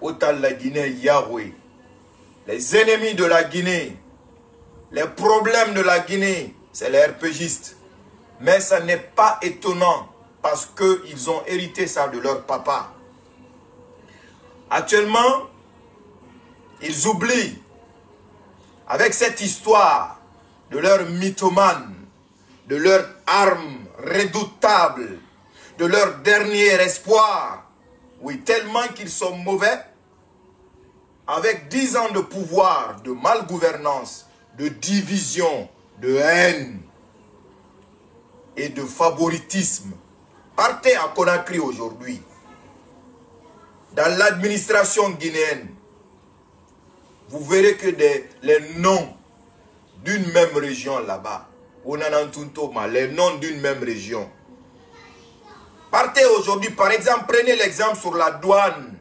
autant la Guinée, Yahweh. Les ennemis de la Guinée, les problèmes de la Guinée, c'est les RPGistes. Mais ça n'est pas étonnant parce qu'ils ont hérité ça de leur papa. Actuellement, ils oublient, avec cette histoire de leur mythomane, de leur arme redoutable, de leur dernier espoir. Oui, tellement qu'ils sont mauvais, avec 10 ans de pouvoir, de malgouvernance, de division, de haine et de favoritisme. Partez à Conakry aujourd'hui, dans l'administration guinéenne, vous verrez que les noms d'une même région là-bas, les noms d'une même région. Partez aujourd'hui, par exemple, prenez l'exemple sur la douane.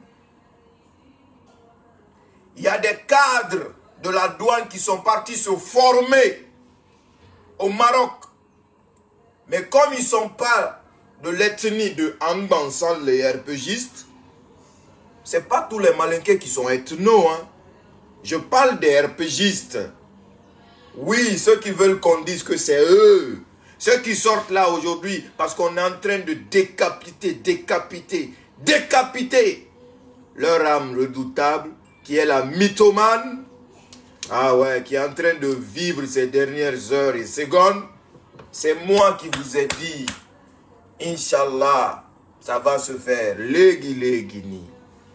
Il y a des cadres de la douane qui sont partis se former au Maroc. Mais comme ils ne sont pas de l'ethnie de Angbansan, les RPGistes, ce n'est pas tous les Malinqués qui sont ethnos. Hein. Je parle des RPGistes. Oui, ceux qui veulent qu'on dise que c'est eux. Ceux qui sortent là aujourd'hui parce qu'on est en train de décapiter leur âme redoutable qui est la mythomane. Ah ouais, qui est en train de vivre ces dernières heures et secondes. C'est moi qui vous ai dit, Inch'Allah, ça va se faire. Guini.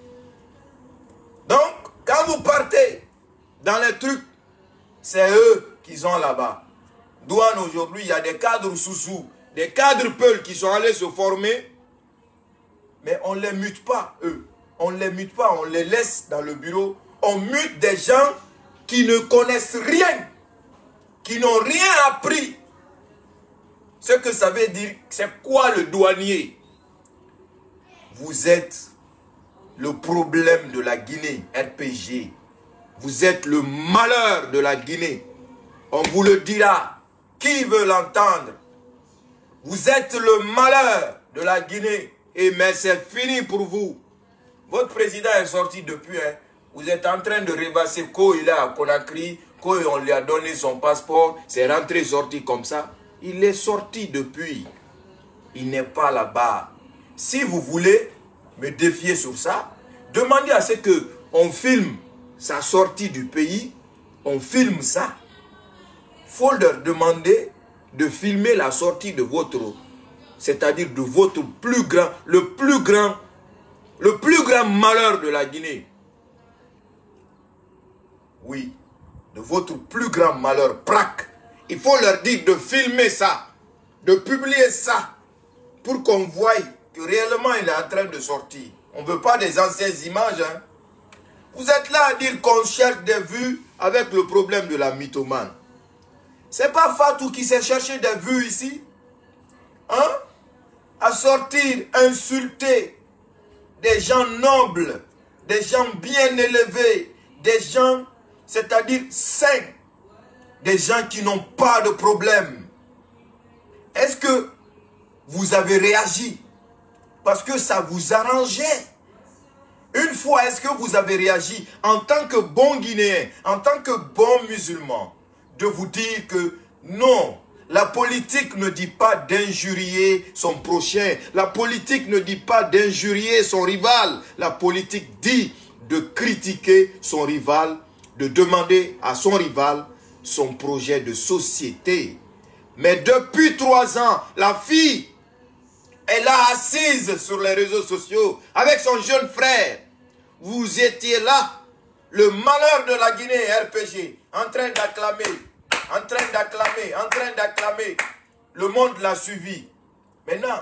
Donc, quand vous partez dans les trucs, c'est eux qui sont là-bas. Douane aujourd'hui, il y a des cadres sous-sous, des cadres peuls qui sont allés se former, mais on ne les mute pas, eux. On ne les mute pas, on les laisse dans le bureau. On mute des gens qui ne connaissent rien, qui n'ont rien appris. Ce que ça veut dire, c'est quoi le douanier? Vous êtes le problème de la Guinée, RPG. Vous êtes le malheur de la Guinée. On vous le dira. Qui veut l'entendre? Vous êtes le malheur de la Guinée. Et mais c'est fini pour vous. Votre président est sorti depuis. Hein. Vous êtes en train de rêvasser quand il est à Conakry, quand on lui a donné son passeport, c'est rentré, sorti comme ça. Il est sorti depuis. Il n'est pas là-bas. Si vous voulez me défier sur ça, demandez à ce qu'on filme sa sortie du pays. On filme ça. Il faut leur demander de filmer la sortie de votre, c'est-à-dire de votre plus grand, le plus grand malheur de la Guinée. Oui, de votre plus grand malheur, prac. Il faut leur dire de filmer ça, de publier ça, pour qu'on voie que réellement il est en train de sortir. On ne veut pas des anciennes images. Hein. Vous êtes là à dire qu'on cherche des vues avec le problème de la mythomane. C'est pas Fatou qui s'est cherché des vues ici. Hein? À sortir, insulter des gens nobles, des gens bien élevés, des gens, c'est-à-dire sains, des gens qui n'ont pas de problème. Est-ce que vous avez réagi parce que ça vous arrangeait? Une fois, est-ce que vous avez réagi en tant que bon Guinéen, en tant que bon musulman, de vous dire que non, la politique ne dit pas d'injurier son prochain. La politique ne dit pas d'injurier son rival. La politique dit de critiquer son rival, de demander à son rival son projet de société. Mais depuis 3 ans, la fille est là assise sur les réseaux sociaux avec son jeune frère. Vous étiez là, le malheur de la Guinée RPG, en train d'acclamer. En train d'acclamer. Le monde l'a suivi. Maintenant,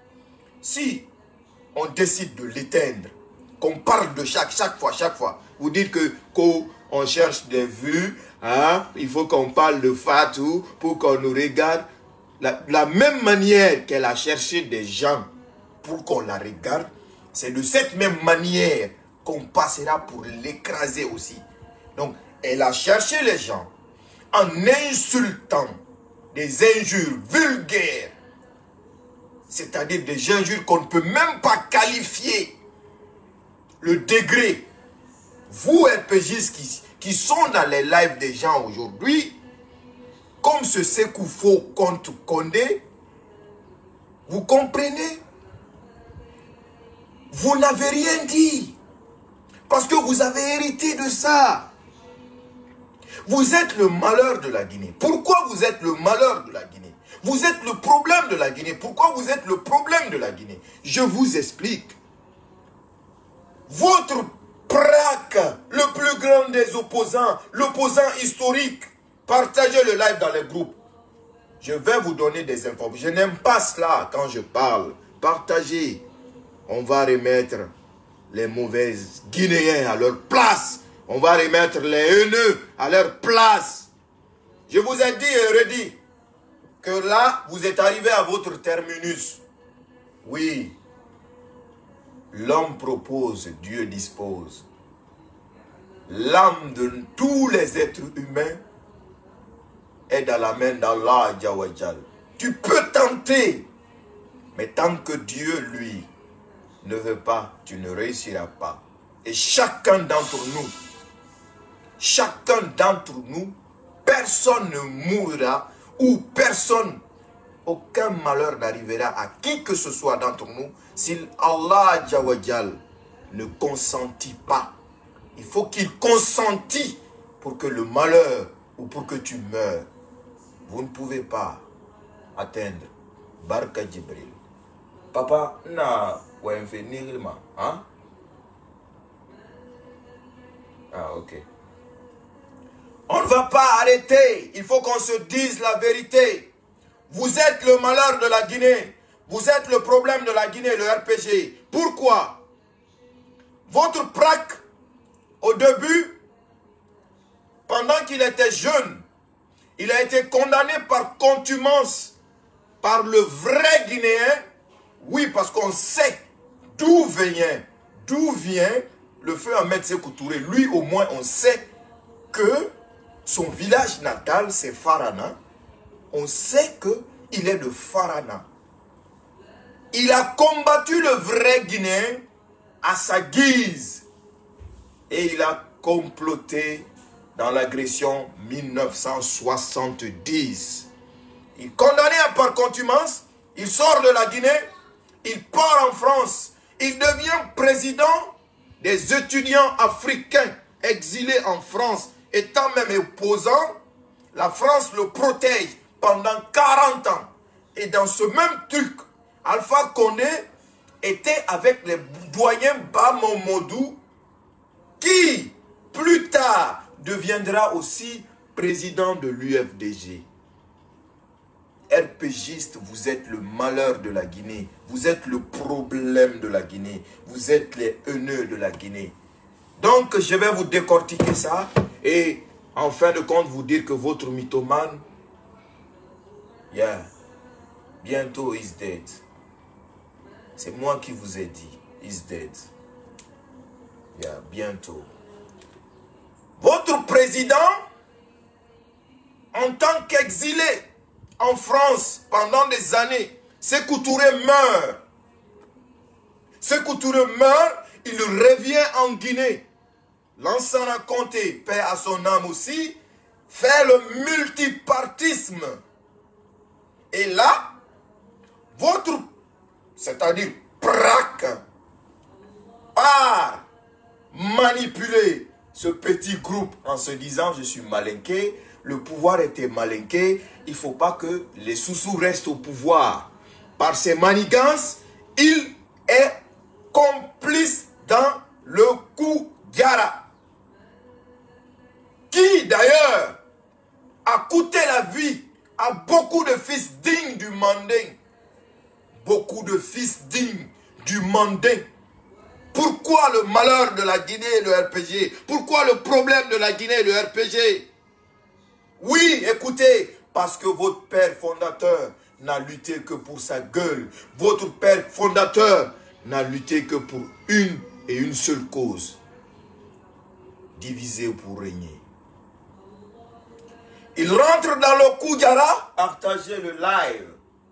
si on décide de l'éteindre, qu'on parle de chaque fois, vous dites qu'on cherche des vues, hein, il faut qu'on parle de Fatou pour qu'on nous regarde. La même manière qu'elle a cherché des gens pour qu'on la regarde, c'est de cette même manière qu'on passera pour l'écraser aussi. Donc, elle a cherché les gens en insultant des injures vulgaires, c'est-à-dire des injures qu'on ne peut même pas qualifier le degré vous RPGistes qui sont dans les lives des gens aujourd'hui, comme ce Sékou Fo contre Condé, vous comprenez? Vous n'avez rien dit. Parce que vous avez hérité de ça. Vous êtes le malheur de la Guinée. Pourquoi vous êtes le malheur de la Guinée? Vous êtes le problème de la Guinée. Pourquoi vous êtes le problème de la Guinée? Je vous explique. Votre PRAC, le plus grand des opposants, l'opposant historique, partagez le live dans les groupes. Je vais vous donner des informations. Je n'aime pas cela quand je parle. Partagez. On va remettre les mauvais Guinéens à leur place. On va remettre les haineux à leur place. Je vous ai dit et redit que là, vous êtes arrivé à votre terminus. Oui. L'homme propose, Dieu dispose. L'âme de tous les êtres humains est dans la main d'Allah Jawajal. Tu peux tenter, mais tant que Dieu, lui, ne veut pas, tu ne réussiras pas. Et chacun d'entre nous, personne ne mourra ou personne, aucun malheur n'arrivera à qui que ce soit d'entre nous si Allah Jawajal ne consentit pas. Il faut qu'il consentit pour que le malheur ou pour que tu meurs. Vous ne pouvez pas atteindre Barka Djibril. Papa, na hein? Ah, ok. On ne va pas arrêter. Il faut qu'on se dise la vérité. Vous êtes le malheur de la Guinée. Vous êtes le problème de la Guinée, le RPG. Pourquoi? Votre PRAC, au début, pendant qu'il était jeune, il a été condamné par contumace par le vrai Guinéen. Oui, parce qu'on sait d'où vient le feu Ahmed Sékou Touré. Lui, au moins, on sait que son village natal, c'est Farana. On sait qu'il est de Farana. Il a combattu le vrai Guinéen à sa guise. Et il a comploté dans l'agression 1970. Il est condamné par contumace. Il sort de la Guinée. Il part en France. Il devient président des étudiants africains exilés en France. Étant même opposant, la France le protège pendant 40 ans. Et dans ce même truc, Alpha Condé était avec les doyens Bamomodou, qui plus tard deviendra aussi président de l'UFDG. RPGiste, vous êtes le malheur de la Guinée. Vous êtes le problème de la Guinée. Vous êtes les haineux de la Guinée. Donc, je vais vous décortiquer ça et en fin de compte, vous dire que votre mythomane, bientôt, is dead. C'est moi qui vous ai dit, is dead. Bientôt. Votre président, en tant qu'exilé en France pendant des années, Sékou Touré meurt. Sékou Touré meurt, il revient en Guinée. Lansana Conté, paix à son âme aussi, fait le multipartisme. Et là, votre, c'est-à-dire PRAC, part manipuler ce petit groupe en se disant je suis malinqué, le pouvoir était malinqué, il ne faut pas que les sous-sous restent au pouvoir. Par ses manigances, il est complice dans le coup Diara, qui d'ailleurs a coûté la vie à beaucoup de fils dignes du Manding. Beaucoup de fils dignes du Manding. Pourquoi le malheur de la Guinée et le RPG? Pourquoi le problème de la Guinée et le RPG? Oui, écoutez, parce que votre père fondateur n'a lutté que pour sa gueule. Votre père fondateur n'a lutté que pour une et une seule cause. Diviser pour régner. Il rentre dans le Koudjara, partagez le live.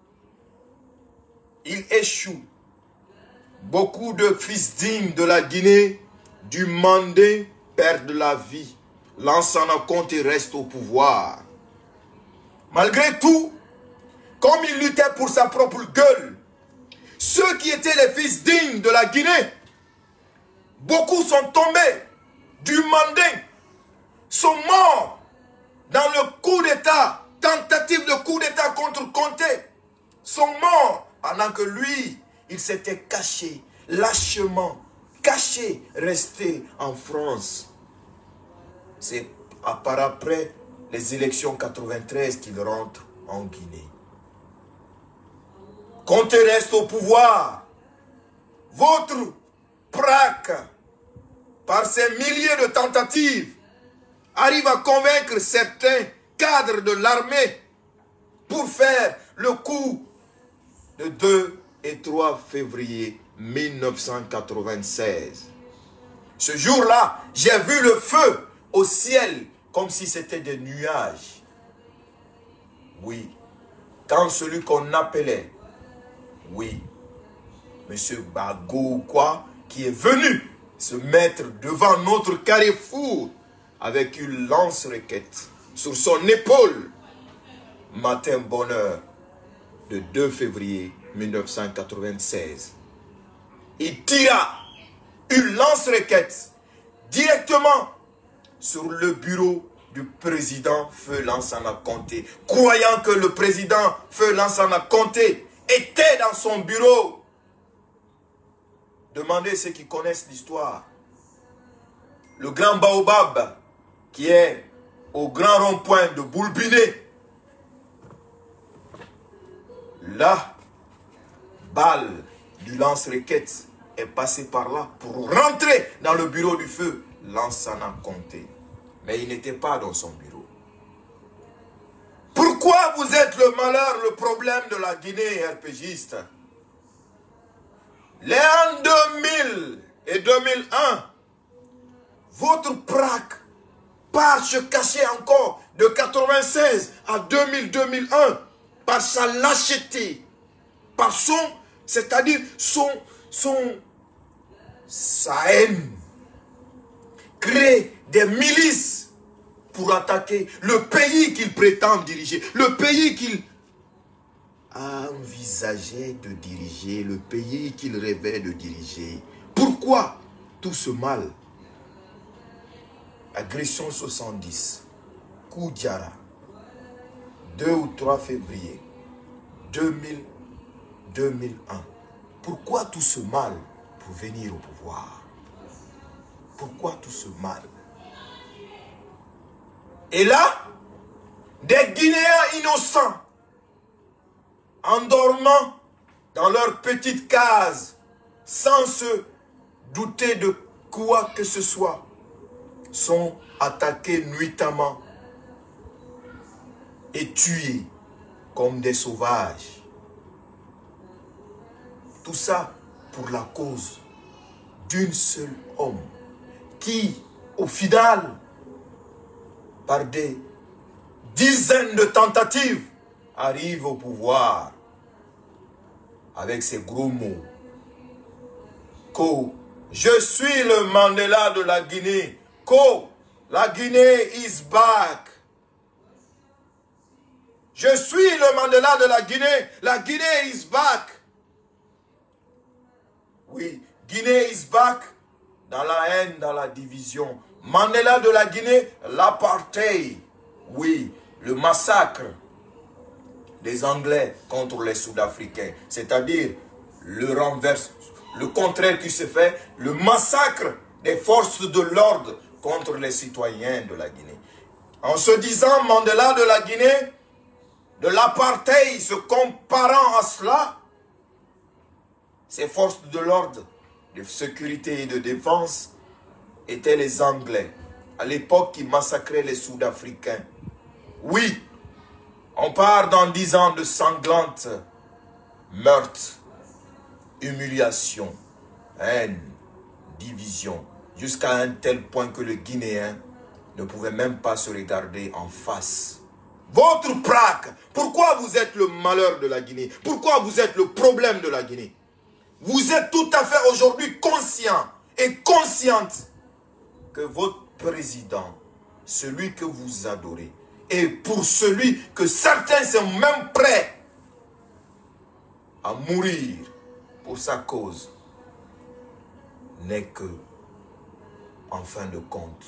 Il échoue. Beaucoup de fils dignes de la Guinée, du Mandé, perdent la vie. Lansana Conté reste au pouvoir. Malgré tout, comme il luttait pour sa propre gueule, ceux qui étaient les fils dignes de la Guinée, beaucoup sont tombés du Manding, sont morts dans le coup d'État, tentative de coup d'État contre Conté, sont morts pendant que lui, il s'était caché, lâchement, caché, resté en France. C'est par après les élections 93 qu'il rentre en Guinée. Conté reste au pouvoir. Votre PRAC, par ses milliers de tentatives, arrive à convaincre certains cadres de l'armée pour faire le coup de 2 et 3 février 1996. Ce jour-là, j'ai vu le feu au ciel comme si c'était des nuages. Oui, quand celui qu'on appelait, oui, Monsieur Bago quoi, qui est venu se mettre devant notre carrefour avec une lance-roquette sur son épaule, matin bonheur de 2 février 1996. Il tira une lance-roquette directement sur le bureau du président Feu Lansana Conté, croyant que le président Feu Lansana Conté était dans son bureau. Demandez ceux qui connaissent l'histoire. Le grand baobab qui est au grand rond-point de Boulbiné. La balle du lance-roquette est passée par là pour rentrer dans le bureau du Feu Lansana Conté. Mais il n'était pas dans son bureau. Pourquoi vous êtes le malheur, le problème de la Guinée, RPGiste? Les en 2000 et 2001, votre PRAC part se cacher encore de 96 à 2000-2001 par sa lâcheté, par son, c'est-à-dire sa haine, crée des milices pour attaquer le pays qu'il prétend diriger, le pays qu'il envisageait de diriger, le pays qu'il rêvait de diriger. Pourquoi tout ce mal? Agression 70, Koudjara, 2 ou 3 février 2000-2001. Pourquoi tout ce mal pour venir au pouvoir? Pourquoi tout ce mal? Et là, des Guinéens innocents, endormant dans leur petite case, sans se douter de quoi que ce soit, sont attaqués nuitamment et tués comme des sauvages. Tout ça pour la cause d'un seul homme qui, au final, par des dizaines de tentatives, arrive au pouvoir avec ses gros mots. Ko, je suis le Mandela de la Guinée. Ko, la Guinée is back. Je suis le Mandela de la Guinée. La Guinée is back. Oui, Guinée is back dans la haine, dans la division. Mandela de la Guinée, l'apartheid. Oui, le massacre des Anglais contre les Sud-Africains. C'est-à-dire le renverse, le contraire qui se fait, le massacre des forces de l'ordre contre les citoyens de la Guinée. En se disant Mandela de la Guinée, de l'apartheid, se comparant à cela, ces forces de l'ordre, de sécurité et de défense, étaient les Anglais, à l'époque qui massacraient les Sud-Africains. Oui, on part dans 10 ans de sanglantes meurtres, humiliation, haine, division, jusqu'à un tel point que le Guinéen ne pouvait même pas se regarder en face. Votre PRAC, pourquoi vous êtes le malheur de la Guinée? Pourquoi vous êtes le problème de la Guinée? Vous êtes tout à fait aujourd'hui conscient et consciente que votre président, celui que vous adorez, et pour celui que certains sont même prêts à mourir pour sa cause, n'est que, en fin de compte,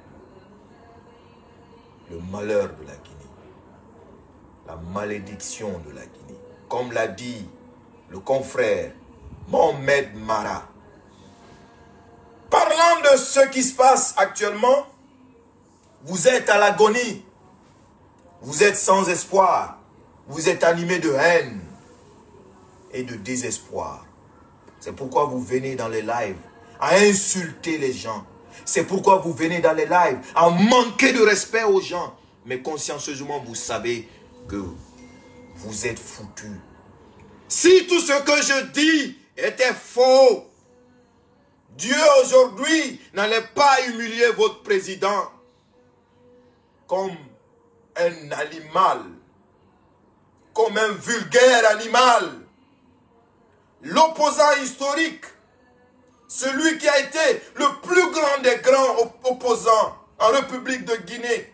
le malheur de la Guinée, la malédiction de la Guinée. Comme l'a dit le confrère Mohamed Mara. Parlant de ce qui se passe actuellement, vous êtes à l'agonie, vous êtes sans espoir, vous êtes animé de haine et de désespoir. C'est pourquoi vous venez dans les lives à insulter les gens. C'est pourquoi vous venez dans les lives à manquer de respect aux gens. Mais consciencieusement, vous savez que vous êtes foutus. Si tout ce que je dis était faux, Dieu aujourd'hui n'allait pas humilier votre président comme un animal, comme un vulgaire animal. L'opposant historique, celui qui a été le plus grand des grands opposants en République de Guinée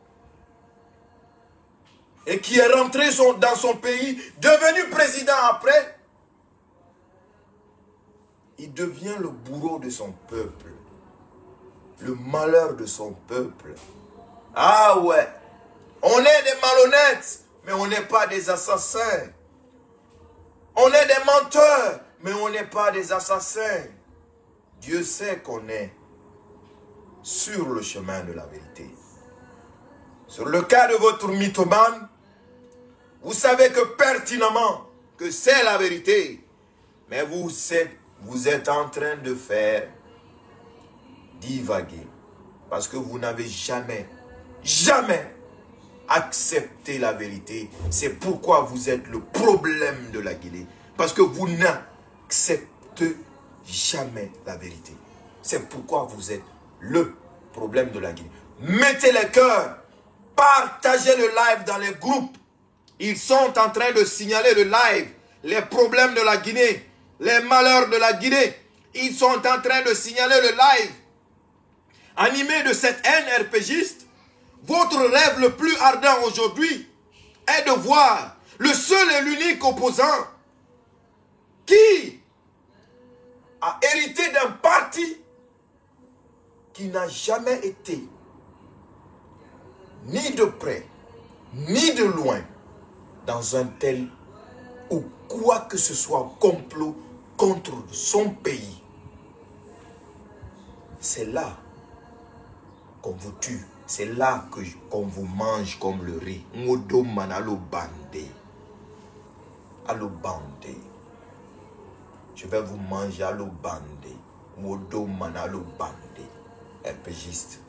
et qui est rentré dans son pays, devenu président après, il devient le bourreau de son peuple, le malheur de son peuple. Ah ouais, on est des malhonnêtes, mais on n'est pas des assassins. On est des menteurs, mais on n'est pas des assassins. Dieu sait qu'on est sur le chemin de la vérité. Sur le cas de votre mythomane, vous savez que pertinemment que c'est la vérité, mais vous êtes en train de faire divaguer. Parce que vous n'avez jamais accepté la vérité. C'est pourquoi vous êtes le problème de la Guinée. Parce que vous n'acceptez jamais la vérité. C'est pourquoi vous êtes le problème de la Guinée. Mettez les cœurs, partagez le live dans les groupes. Ils sont en train de signaler le live, les problèmes de la Guinée, les malheurs de la Guinée. Ils sont en train de signaler le live. Animé de cette haine RPGiste, votre rêve le plus ardent aujourd'hui est de voir le seul et l'unique opposant qui a hérité d'un parti qui n'a jamais été ni de près, ni de loin, dans un tel ou quoi que ce soit complot contre son pays. C'est là qu'on vous tue. C'est là qu'on vous mange comme le riz. Ngodo manalo bandé. Allo bandé. Je vais vous manger allo bandé. Ngodo manalo bandé. RPGiste.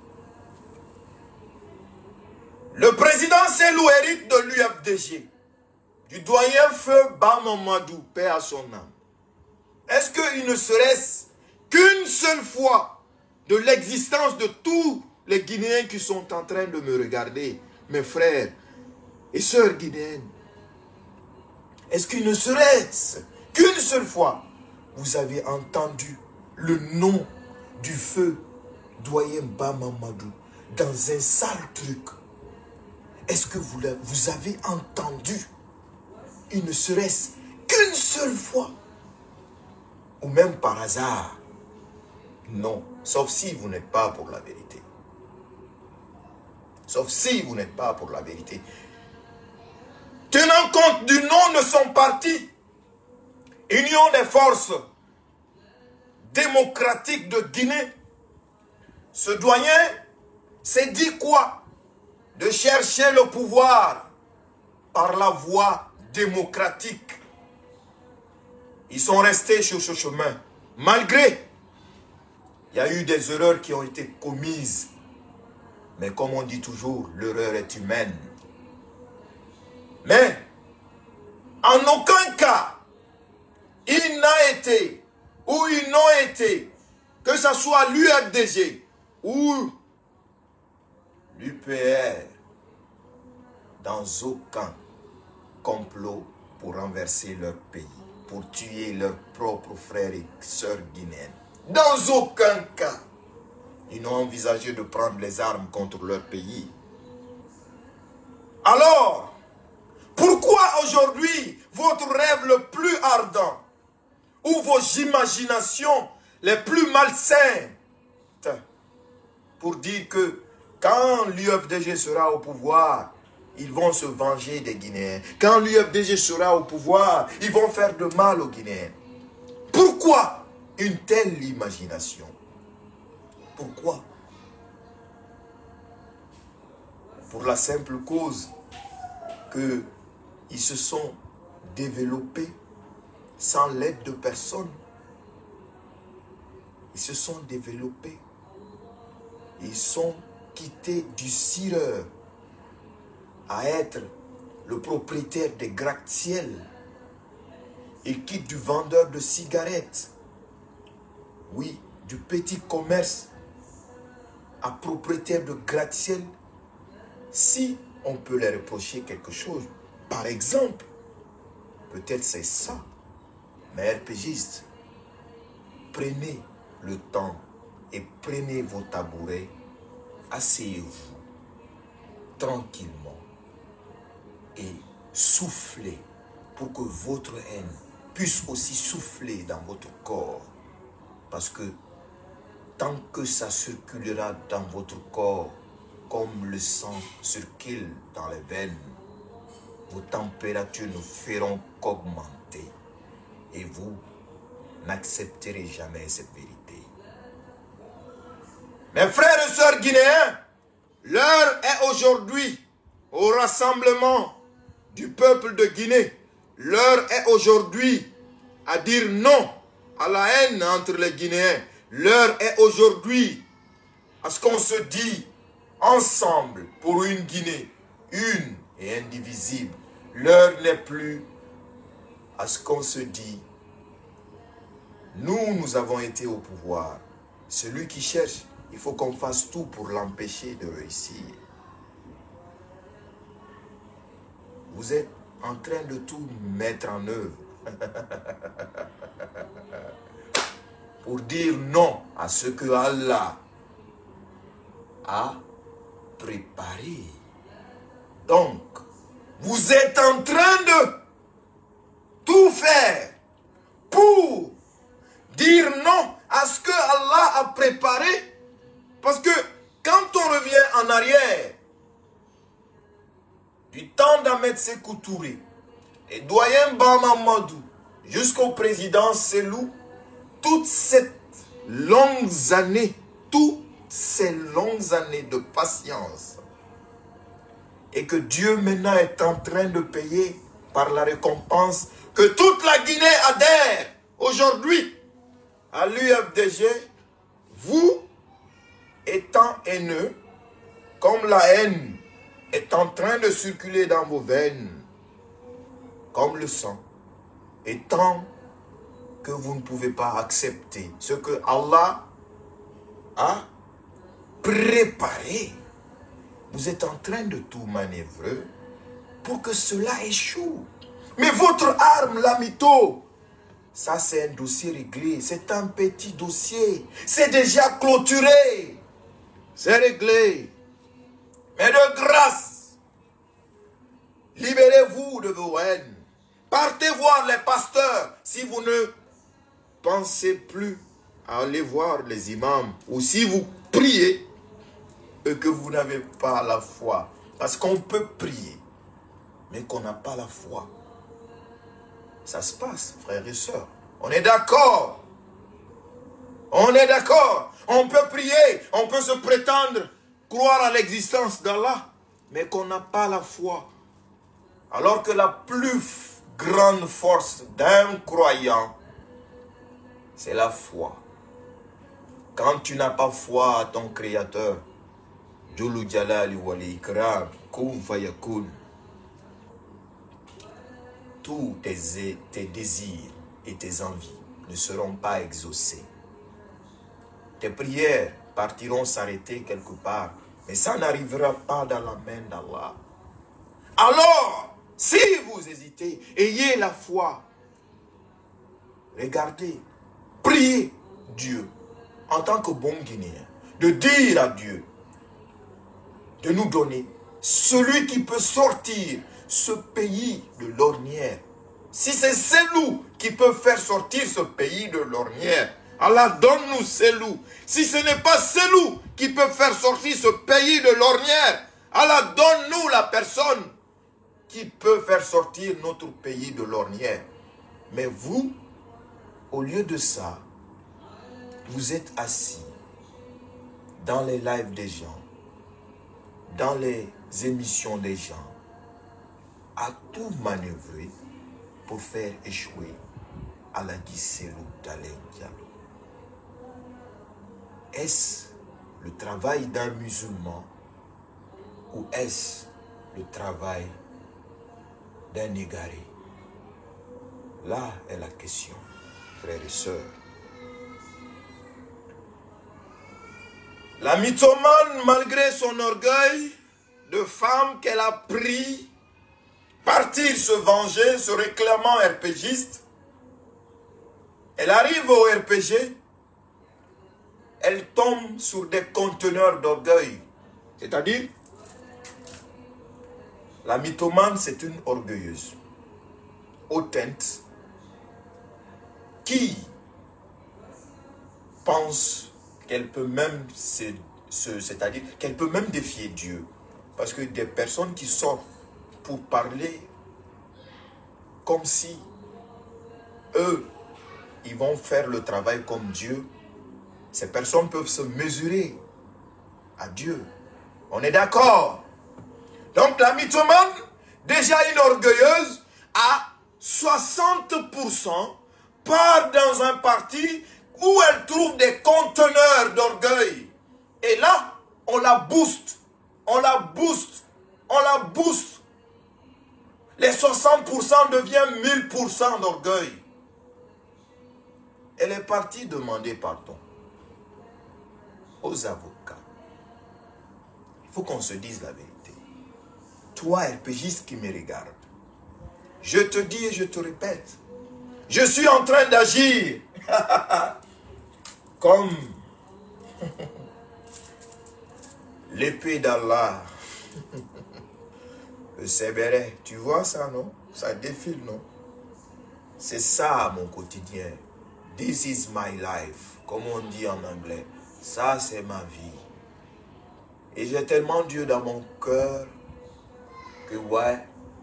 Le président Selou hérite de l'UFDG. Du doyen Feu Bamamadou, paix à son âme. Est-ce qu'il ne serait-ce qu'une seule fois de l'existence de tous les Guinéens qui sont en train de me regarder, mes frères et sœurs guinéennes? Est-ce qu'il ne serait-ce qu'une seule fois vous avez entendu le nom du feu doyen Bamamadou dans un sale truc? Est-ce que vous avez entendu, il ne serait-ce qu'une seule fois, ou même par hasard? Non, sauf si vous n'êtes pas pour la vérité. Sauf si vous n'êtes pas pour la vérité. Tenant compte du nom de son parti, Union des forces démocratiques de Guinée, ce doyen s'est dit quoi? De chercher le pouvoir par la voie démocratique. Ils sont restés sur ce chemin. Malgré, il y a eu des erreurs qui ont été commises. Mais comme on dit toujours, l'erreur est humaine. Mais, en aucun cas, il n'a été, ou ils n'ont été, que ce soit l'UFDG ou l'UPR, dans aucun complot pour renverser leur pays, pour tuer leurs propres frères et sœurs guinéennes. Dans aucun cas. ils n'ont envisagé de prendre les armes contre leur pays. Alors, pourquoi aujourd'hui votre rêve le plus ardent ou vos imaginations les plus malsaines pour dire que quand l'UFDG sera au pouvoir, ils vont se venger des Guinéens. Quand l'UFDG sera au pouvoir, ils vont faire de mal aux Guinéens. Pourquoi une telle imagination? Pourquoi? Pour la simple cause qu'ils se sont développés sans l'aide de personne. Ils se sont développés. Ils sont quittés du cireur à être le propriétaire des gratte-ciel. Ils quittent du vendeur de cigarettes. Oui, du petit commerce à propriétaire de gratte-ciel. Si on peut les reprocher quelque chose, par exemple, peut-être c'est ça, mais RPGistes, prenez le temps et prenez vos tabourets, asseyez-vous tranquillement et soufflez pour que votre haine puisse aussi souffler dans votre corps. Parce que tant que ça circulera dans votre corps, comme le sang circule dans les veines, vos températures ne feront qu'augmenter et vous n'accepterez jamais cette vérité. Mes frères et sœurs guinéens, l'heure est aujourd'hui au rassemblement du peuple de Guinée. L'heure est aujourd'hui à dire non à la haine entre les Guinéens. L'heure est aujourd'hui à ce qu'on se dit ensemble pour une Guinée, une et indivisible. L'heure n'est plus à ce qu'on se dit. Nous avons été au pouvoir. Celui qui cherche, il faut qu'on fasse tout pour l'empêcher de réussir. Vous êtes en train de tout mettre en œuvre pour dire non à ce que Allah a préparé. Donc, vous êtes en train de tout faire pour dire non à ce que Allah a préparé. Parce que quand on revient en arrière, du temps d'Ahmed Sékou Touré, et doyen Bamamadou, jusqu'au président Selou, toutes ces longues années de patience, et que Dieu maintenant est en train de payer par la récompense, que toute la Guinée adhère aujourd'hui à l'UFDG, vous étant haineux, comme la haine est en train de circuler dans vos veines, comme le sang, et tant que vous ne pouvez pas accepter ce que Allah a préparé, vous êtes en train de tout manœuvrer pour que cela échoue. Mais votre arme, l'amito, ça c'est un dossier réglé, c'est un petit dossier, c'est déjà clôturé, c'est réglé. Mais de grâce, libérez-vous de vos haines. Partez voir les pasteurs si vous ne pensez plus à aller voir les imams. Ou si vous priez et que vous n'avez pas la foi. Parce qu'on peut prier, mais qu'on n'a pas la foi. Ça se passe, frères et sœurs. On est d'accord. On est d'accord. On peut prier, on peut se prétendre croire à l'existence d'Allah, mais qu'on n'a pas la foi. Alors que la plus grande force d'un croyant, c'est la foi. Quand tu n'as pas foi à ton Créateur, Julu Jalali Wali Ikram, Kum Fayakun, tous tes désirs et tes envies ne seront pas exaucés. Tes prières partiront s'arrêter quelque part, mais ça n'arrivera pas dans la main d'Allah. Alors, si vous hésitez, ayez la foi. Regardez, priez Dieu en tant que bon Guinéen. de dire à Dieu, de nous donner celui qui peut sortir ce pays de l'ornière. Si c'est Selou qui peut faire sortir ce pays de l'ornière, Allah donne-nous Selou. Si ce n'est pas Selou qui peut faire sortir ce pays de l'ornière, Allah donne-nous la personne qui peut faire sortir notre pays de l'ornière. Mais vous, au lieu de ça, vous êtes assis dans les lives des gens, dans les émissions des gens, à tout manœuvrer pour faire échouer Alhaji Selou Dalein Diallo. Est-ce le travail d'un musulman ou est-ce le travail d'un égaré? Là est la question, frères et sœurs. La mythomane, malgré son orgueil de femme qu'elle a pris, partir se venger, se réclamant RPGiste, elle arrive au RPG, elle tombe sur des conteneurs d'orgueil. C'est-à-dire, la mythomane, c'est une orgueilleuse, hautaine, qui pense qu'elle peut même c'est-à-dire qu'elle peut même défier Dieu. Parce que des personnes qui sortent pour parler comme si eux, ils vont faire le travail comme Dieu, ces personnes peuvent se mesurer à Dieu. On est d'accord? Donc la mythomane, déjà une orgueilleuse, à 60%, part dans un parti où elle trouve des conteneurs d'orgueil. Et là, on la booste, on la booste, on la booste. Les 60% deviennent 1000% d'orgueil. Elle est partie demander pardon aux avocats. Il faut qu'on se dise la vérité. Toi, RPGiste qui me regarde, je te dis et je te répète, je suis en train d'agir comme l'épée d'Allah. Le Sébéré, tu vois ça, non? Ça défile, non? C'est ça mon quotidien. This is my life, comme on dit en anglais. Ça, c'est ma vie. Et j'ai tellement Dieu dans mon cœur que, ouais,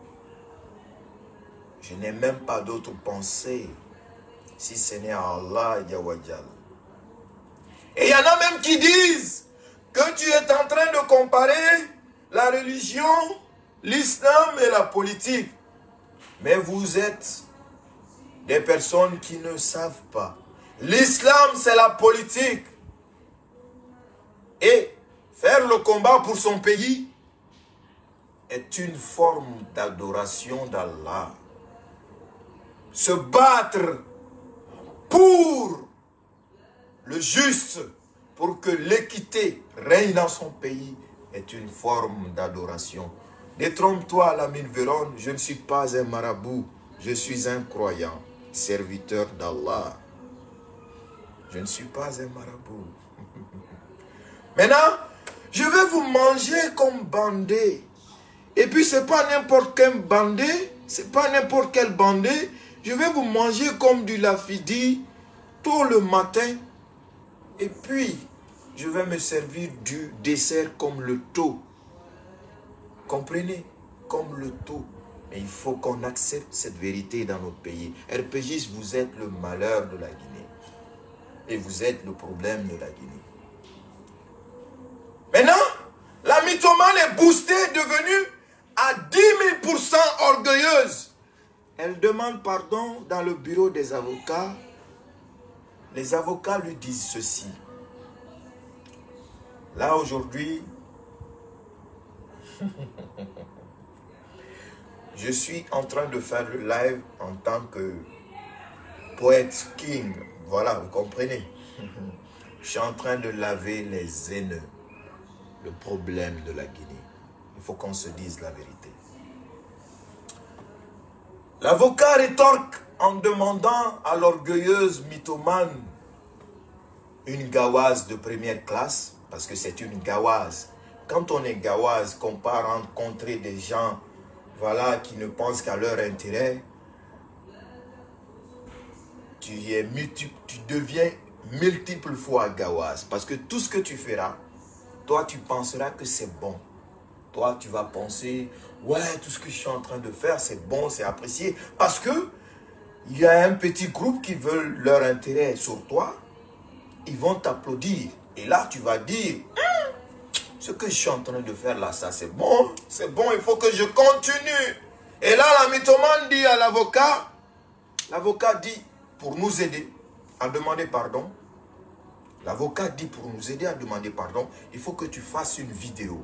je n'ai même pas d'autre pensée si ce n'est Allah Yawajal. Et il y en a même qui disent que tu es en train de comparer la religion, l'islam et la politique. Mais vous êtes des personnes qui ne savent pas. L'islam, c'est la politique. Et faire le combat pour son pays est une forme d'adoration d'Allah. Se battre pour le juste, pour que l'équité règne dans son pays, est une forme d'adoration. Détrompe-toi, Lamine Véron, je ne suis pas un marabout, je suis un croyant, serviteur d'Allah. Je ne suis pas un marabout. Maintenant, je vais vous manger comme bandé. Et puis, ce n'est pas n'importe quel bandé, c'est pas n'importe quel bandé. Je vais vous manger comme du lafidi tôt le matin. Et puis, je vais me servir du dessert comme le taux. Comprenez? Comme le taux. Mais il faut qu'on accepte cette vérité dans notre pays. RPGiste, vous êtes le malheur de la Guinée. Et vous êtes le problème de la Guinée. Maintenant, la mythomane est boostée, devenue à 10 000% orgueilleuse. Elle demande pardon dans le bureau des avocats. Les avocats lui disent ceci. Là, aujourd'hui, je suis en train de faire le live en tant que poète king. Voilà, vous comprenez. Je suis en train de laver les haineux. Le problème de la Guinée. Il faut qu'on se dise la vérité. L'avocat rétorque en demandant à l'orgueilleuse mythomane une gawaze de première classe. Parce que c'est une gaoise. Quand on est gaoise, qu'on part rencontrer des gens, voilà, qui ne pensent qu'à leur intérêt, tu deviens multiple fois gaoise. Parce que tout ce que tu feras, toi, tu penseras que c'est bon. Toi, tu vas penser, ouais, tout ce que je suis en train de faire, c'est bon, c'est apprécié. Parce que il y a un petit groupe qui veulent leur intérêt sur toi. Ils vont t'applaudir. Et là, tu vas dire, ce que je suis en train de faire là, ça c'est bon, il faut que je continue. Et là, la mythomane dit à l'avocat, l'avocat dit, pour nous aider à demander pardon, l'avocat dit, pour nous aider à demander pardon, il faut que tu fasses une vidéo.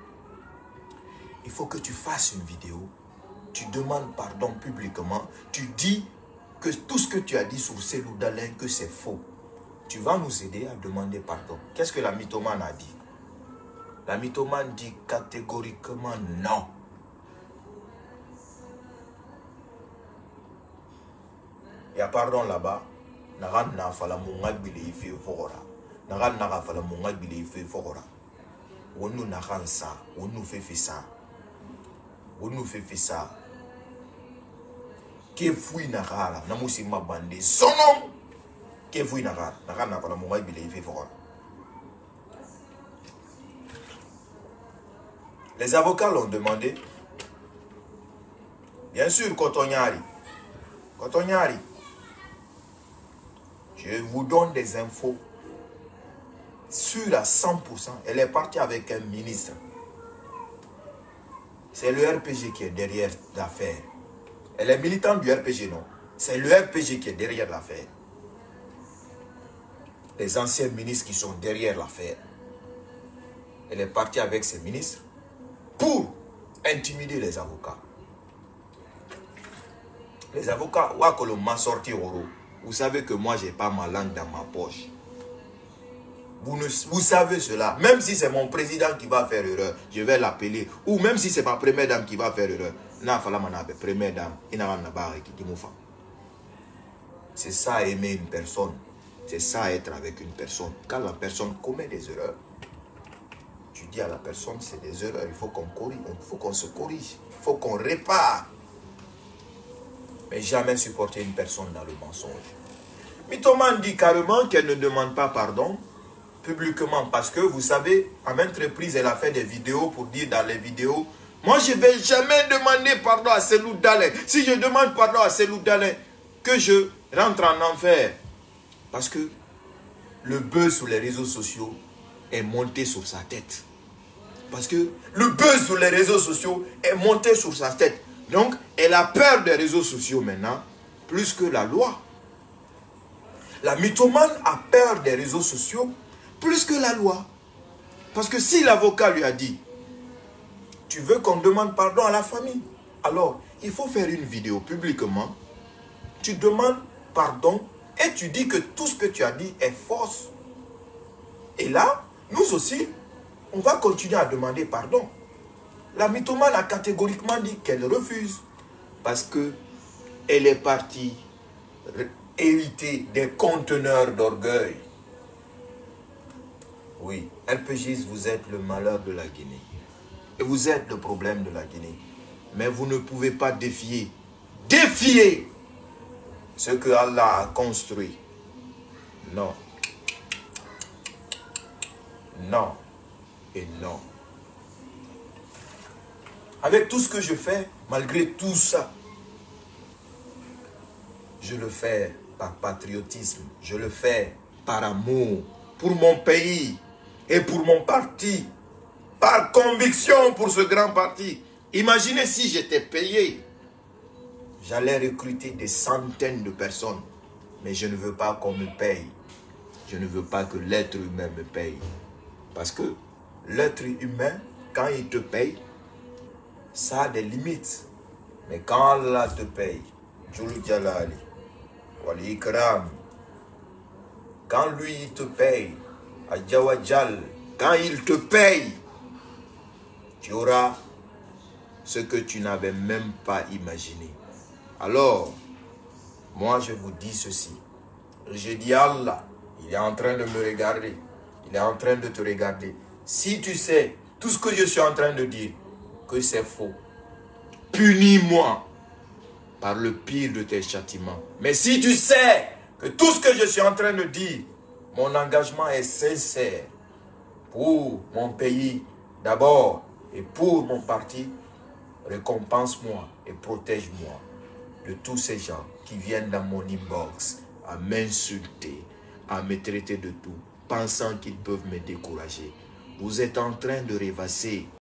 Il faut que tu fasses une vidéo, tu demandes pardon publiquement, tu dis que tout ce que tu as dit sur Cellou Dalein, que c'est faux. Tu vas nous aider à demander pardon. Qu'est-ce que la mythomane a dit? La mythomane dit catégoriquement non. Il y a pardon là-bas. Naran na fala mungad bile ife fora. Naran na fala mungad bile ife fora. Wonu naran sa, wonu fait ça. Wonu fait ça. Ke fui nagara, namusi mabande sonom. Ke fui nagara, naran na fala mungad bile ife fora. Les avocats l'ont demandé. Bien sûr, Kotonyari. Kotonyari. Je vous donne des infos sûres à 100%. Elle est partie avec un ministre. C'est le RPG qui est derrière l'affaire. Elle est militante du RPG, non? C'est le RPG qui est derrière l'affaire. Les anciens ministres qui sont derrière l'affaire. Elle est partie avec ses ministres pour intimider les avocats. Les avocats, Wakolo m'a sorti Oro. Vous savez que moi, je n'ai pas ma langue dans ma poche. Vous savez cela. Même si c'est mon président qui va faire erreur, je vais l'appeler. Ou même si c'est ma première dame qui va faire erreur. Première dame, c'est ça aimer une personne. C'est ça être avec une personne. Quand la personne commet des erreurs, tu dis à la personne, c'est des erreurs, il faut qu'on corrige, il faut qu'on se corrige, il faut qu'on répare. Mais jamais supporter une personne dans le mensonge. Mythomane dit carrément qu'elle ne demande pas pardon publiquement parce que vous savez, à maintes reprises, elle a fait des vidéos pour dire dans les vidéos, moi je ne vais jamais demander pardon à Cellou Dalein. Si je demande pardon à Cellou Dalein, que je rentre en enfer. Parce que le buzz sur les réseaux sociaux est monté sur sa tête. Parce que le buzz sur les réseaux sociaux est monté sur sa tête. Donc, elle a peur des réseaux sociaux maintenant, plus que la loi. La mythomane a peur des réseaux sociaux, plus que la loi. Parce que si l'avocat lui a dit, tu veux qu'on demande pardon à la famille, alors il faut faire une vidéo publiquement, tu demandes pardon et tu dis que tout ce que tu as dit est fausse. Et là, nous aussi, on va continuer à demander pardon. La mythomane a catégoriquement dit qu'elle refuse. Parce qu'elle est partie hériter des conteneurs d'orgueil. Oui, LPGis, vous êtes le malheur de la Guinée. Et vous êtes le problème de la Guinée. Mais vous ne pouvez pas défier ce que Allah a construit. Non. Non. Et non. Avec tout ce que je fais, malgré tout ça, je le fais par patriotisme, je le fais par amour, pour mon pays et pour mon parti, par conviction pour ce grand parti. Imaginez si j'étais payé, j'allais recruter des centaines de personnes, mais je ne veux pas qu'on me paye. Je ne veux pas que l'être humain me paye. Parce que l'être humain, quand il te paye, ça a des limites. Mais quand Allah te paye, Jul Jalali, Wali Ikram, quand lui il te paye, Adjawajal, quand il te paye, tu auras ce que tu n'avais même pas imaginé. Alors, moi je vous dis ceci. Je dis Allah, il est en train de me regarder. Il est en train de te regarder. Si tu sais tout ce que je suis en train de dire, que c'est faux, punis-moi par le pire de tes châtiments. Mais si tu sais que tout ce que je suis en train de dire, mon engagement est sincère pour mon pays d'abord et pour mon parti, récompense-moi et protège-moi de tous ces gens qui viennent dans mon inbox à m'insulter, à me traiter de tout, pensant qu'ils peuvent me décourager. Vous êtes en train de rêvasser